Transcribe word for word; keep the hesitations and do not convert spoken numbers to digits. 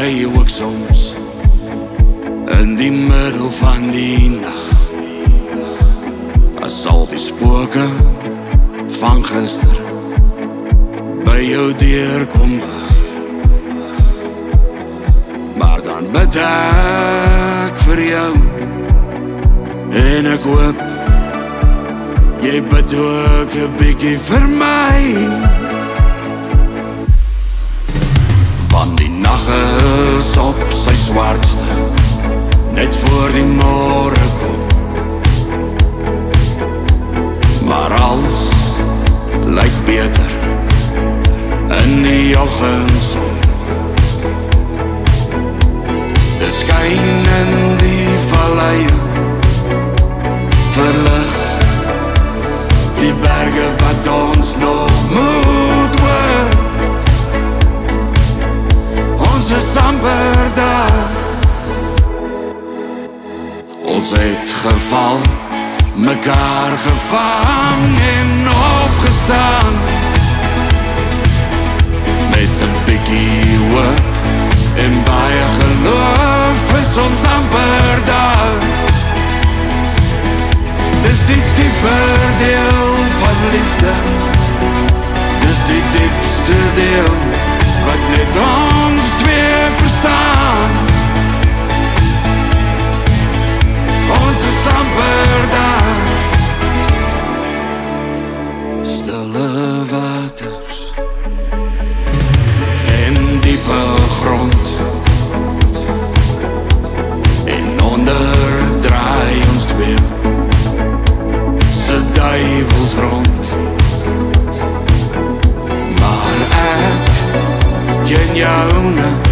jy ook soms in die middel van die nag, as al die spooke van gister by jou deur kom wag. Maar dan bid ek vir jou en ek hoop jy bid ook 'n bietjie vir my, want die nag is op sy swartste net voor die môre kom. Maar alles lyk beter in die oggendson. Dit skyn in die valleie, verlig die berge wat ons nog moet hoor. Ons is amper daar. Ons het geval, mekaar gevang en opgestaan. Met 'n bietjie hoop en baie geloof is ons amper daar. Dis die dieper deel van liefde, dis die diepste deel wat net ons twee verstaan. Ons is amper daar. Stille waters en diepe grond, en onder draai ons twee se duivels rond. Maar ek ken jou nou